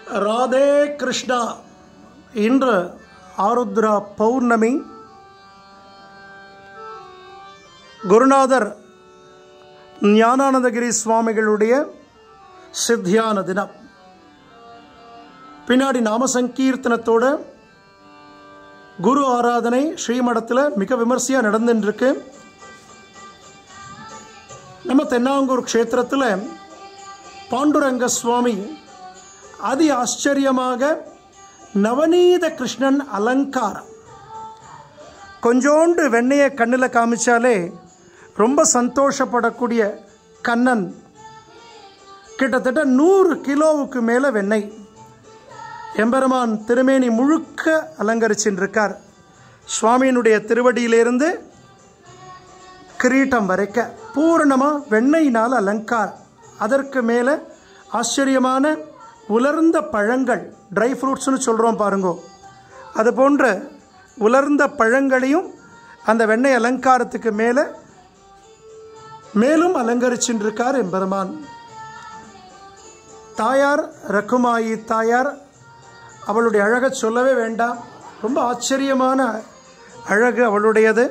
ராதே கிருஷ்ணா. இன்று ஆருத்ரா பௌர்ணமி. குருநாதர் ஞானானந்தகிரி சுவாமிகளுடைய சித்தியான தினம். பின்னாடி நாம சங்கீர்த்தனத்தோட குரு ஆராதனை ஸ்ரீமடத்தில் மிக விமர்சையாக நடந்துருக்கு. நம்ம தென்னாங்கூர் க்ஷேத்திரத்தில் பாண்டுரங்க சுவாமி அதி ஆச்சரியமாக நவநீத கிருஷ்ணன் அலங்காரம். கொஞ்சோண்டு வெண்ணையை கண்ணில் காமிச்சாலே ரொம்ப சந்தோஷப்படக்கூடிய கண்ணன் கிட்டத்தட்ட 100 கிலோவுக்கு மேலே வெண்ணெய் எம்பெருமான் திருமேனி முழுக்க அலங்கரிச்சுருக்கார். சுவாமியினுடைய திருவடியிலிருந்து கிரீட்டம் வரைக்க பூரணமாக வெண்ணெயினால் அலங்காரம். அதற்கு மேலே ஆச்சரியமான உலர்ந்த பழங்கள், ட்ரை ஃப்ரூட்ஸ்னு சொல்கிறோம் பாருங்கோ, அது போன்ற உலர்ந்த பழங்களையும் அந்த வெண்ணெய் அலங்காரத்துக்கு மேலும் அலங்கரிச்சுருக்கார் எம்பெருமான். தாயார் ரகுமாயி தாயார், அவளுடைய அழகை சொல்லவே வேண்டாம். ரொம்ப ஆச்சரியமான அழகு அவளுடையது.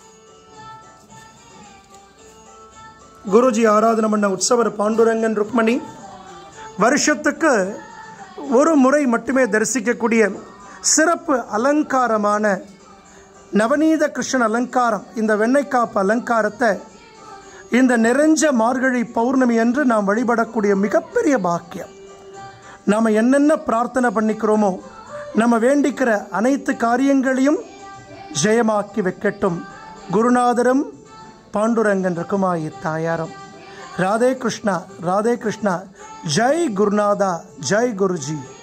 குருஜி ஆராதனை பண்ண உற்சவர் பாண்டுரங்கன் ருக்மணி வருஷத்துக்கு ஒரு முறை மட்டுமே தரிசிக்கக்கூடிய சிறப்பு அலங்காரமான நவநீத கிருஷ்ணன் அலங்காரம், இந்த வெண்ணெய்க்காப்பு அலங்காரத்தை இந்த நிறைஞ்ச மார்கழி பௌர்ணமி அன்று நாம் வழிபடக்கூடிய மிகப்பெரிய பாக்கியம். நாம் என்னென்ன பிரார்த்தனை பண்ணிக்கிறோமோ, நம்ம வேண்டிக்கிற அனைத்து காரியங்களையும் ஜெயமாக்கி வைக்கட்டும் குருநாதரும் பாண்டுரங்கன் ரகுமாயி தாயாரும். ராதே கிருஷ்ணா, ராதே கிருஷ்ணா. ஜெய் குருநாதா, ஜெய் குருஜி.